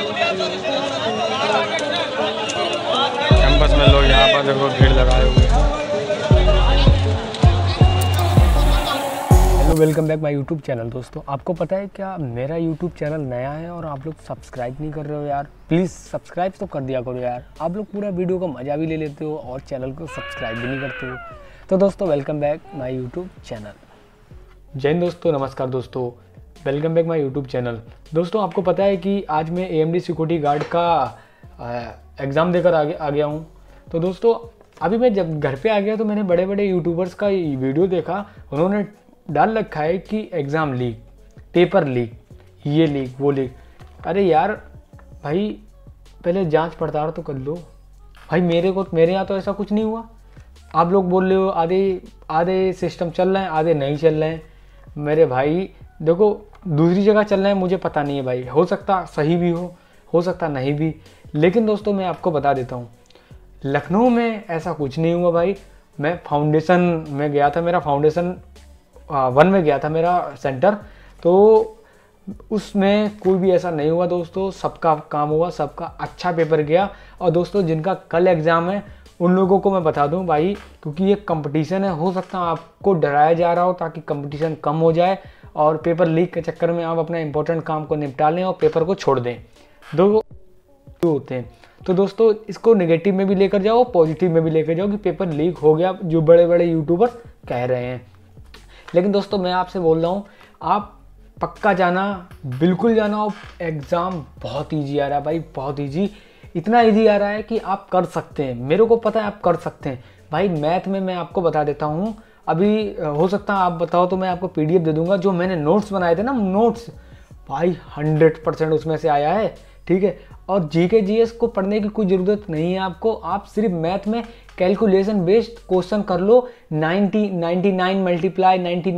Campus में लोग यहाँ पर देखो भीड़ लगाए हुए हैं। Hello, welcome back my YouTube channel. दोस्तों, आपको पता है क्या मेरा यूट्यूब चैनल नया है और आप लोग सब्सक्राइब नहीं कर रहे हो यार। प्लीज़ सब्सक्राइब तो कर दिया करो यार। आप लोग पूरा वीडियो का मज़ा भी ले लेते हो और चैनल को सब्सक्राइब भी नहीं करते हो। तो दोस्तों, welcome back my YouTube channel. जय हिंद दोस्तों, नमस्कार दोस्तों, welcome back my YouTube channel. दोस्तों, आपको पता है कि आज मैं AMD सिक्योरिटी गार्ड का एग्ज़ाम देकर आ गया हूँ। तो दोस्तों, अभी मैं जब घर पे आ गया तो मैंने बड़े बड़े यूट्यूबर्स का वीडियो देखा। उन्होंने डाल रखा है कि एग्ज़ाम लीक, पेपर लीक, ये लीक, वो लीक। अरे यार भाई, पहले जांच पड़ताल तो कर लो भाई। मेरे यहाँ तो ऐसा कुछ नहीं हुआ। आप लोग बोल रहे हो आधे सिस्टम चल रहे हैं, आधे नहीं चल रहे हैं। मेरे भाई देखो, दूसरी जगह चल रहे हैं, मुझे पता नहीं है भाई। हो सकता सही भी हो सकता नहीं भी। लेकिन दोस्तों, मैं आपको बता देता हूँ, लखनऊ में ऐसा कुछ नहीं हुआ भाई। मैं फाउंडेशन में गया था, मेरा फाउंडेशन 1 में गया था मेरा सेंटर। तो उसमें कोई भी ऐसा नहीं हुआ दोस्तों। सबका काम हुआ, सबका अच्छा पेपर गया। और दोस्तों, जिनका कल एग्ज़ाम है उन लोगों को मैं बता दूं भाई, क्योंकि ये कंपटीशन है, हो सकता है आपको डराया जा रहा हो ताकि कंपटीशन कम हो जाए और पेपर लीक के चक्कर में आप अपना इंपॉर्टेंट काम को निपटा लें और पेपर को छोड़ दें। दो होते हैं। तो दोस्तों, इसको नेगेटिव में भी लेकर जाओ, पॉजिटिव में भी लेकर जाओ कि पेपर लीक हो गया, जो बड़े बड़े यूट्यूबर कह रहे हैं। लेकिन दोस्तों, मैं आपसे बोल रहा हूँ, आप पक्का जाना, बिल्कुल जाना। एग्ज़ाम बहुत ईजी आ रहा है भाई, बहुत ईजी। इतना ईजी आ रहा है कि आप कर सकते हैं। मेरे को पता है आप कर सकते हैं भाई। मैथ में मैं आपको बता देता हूँ, अभी हो सकता है आप बताओ तो मैं आपको PDF दे दूंगा। जो मैंने नोट्स बनाए थे ना, नोट्स भाई 100% उसमें से आया है, ठीक है। और GK GS को पढ़ने की कोई ज़रूरत नहीं है आपको। आप सिर्फ मैथ में कैलकुलेशन बेस्ड क्वेश्चन कर लो। 99 मल्टीप्लाई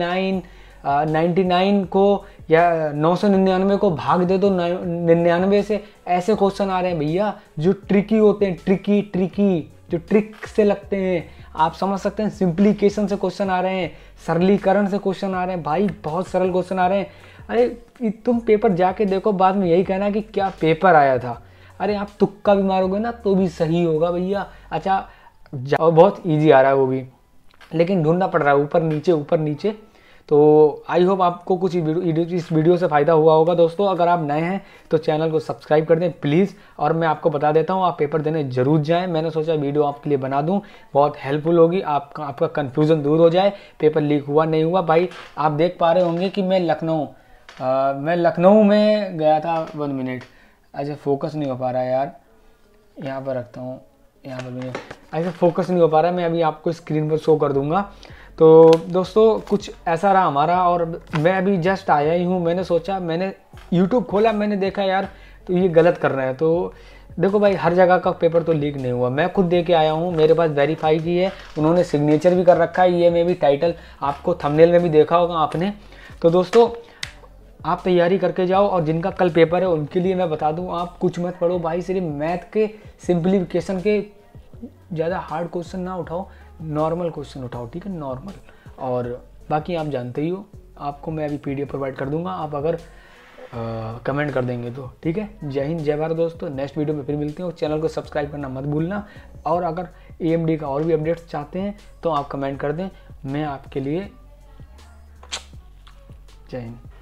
99 को या 999 को भाग दे दो 99 से। ऐसे क्वेश्चन आ रहे हैं भैया जो ट्रिकी होते हैं, ट्रिकी जो ट्रिक से लगते हैं। आप समझ सकते हैं, सिंप्लीकेशन से क्वेश्चन आ रहे हैं, सरलीकरण से क्वेश्चन आ रहे हैं भाई, बहुत सरल क्वेश्चन आ रहे हैं। अरे तुम पेपर जाके देखो, बाद में यही कहना कि क्या पेपर आया था। अरे आप तुक्का भी मारोगे ना तो भी सही होगा भैया। अच्छा, बहुत इजी आ रहा है वो भी, लेकिन ढूंढना पड़ रहा है ऊपर नीचे। तो आई होप आपको कुछ इस वीडियो से फ़ायदा हुआ होगा। दोस्तों, अगर आप नए हैं तो चैनल को सब्सक्राइब कर दें प्लीज़। और मैं आपको बता देता हूँ, आप पेपर देने जरूर जाएं। मैंने सोचा वीडियो आपके लिए बना दूँ, बहुत हेल्पफुल होगी, आपका कन्फ्यूज़न दूर हो जाए। पेपर लीक हुआ नहीं हुआ भाई। आप देख पा रहे होंगे कि मैं लखनऊ में गया था। 1 मिनट, ऐसे फोकस नहीं हो पा रहा है यार। यहाँ पर रखता हूँ, यहाँ पर भी ऐसे फोकस नहीं हो पा रहा है। मैं अभी आपको स्क्रीन पर शो कर दूंगा। तो दोस्तों, कुछ ऐसा रहा हमारा। और मैं अभी जस्ट आया ही हूँ। मैंने सोचा, मैंने YouTube खोला, मैंने देखा यार तो ये गलत कर रहे हैं। तो देखो भाई, हर जगह का पेपर तो लीक नहीं हुआ। मैं खुद दे के आया हूँ, मेरे पास वेरीफाई की है, उन्होंने सिग्नेचर भी कर रखा है। ये में भी टाइटल आपको थंबनेल में भी देखा होगा आपने। तो दोस्तों, आप तैयारी करके जाओ। और जिनका कल पेपर है उनके लिए मैं बता दूं, आप कुछ मत पढ़ो भाई। सिर्फ मैथ के सिंप्लीफिकेशन के, ज़्यादा हार्ड क्वेश्चन ना उठाओ, नॉर्मल क्वेश्चन उठाओ, ठीक है, नॉर्मल। और बाकी आप जानते ही हो, आपको मैं अभी PDF प्रोवाइड कर दूंगा, आप अगर कमेंट कर देंगे तो, ठीक है। जय हिंद, जय भारत दोस्तों। नेक्स्ट वीडियो में फिर मिलते हैं। चैनल को सब्सक्राइब करना मत भूलना। और अगर AMD का और भी अपडेट्स चाहते हैं तो आप कमेंट कर दें, मैं आपके लिए। जय हिंद।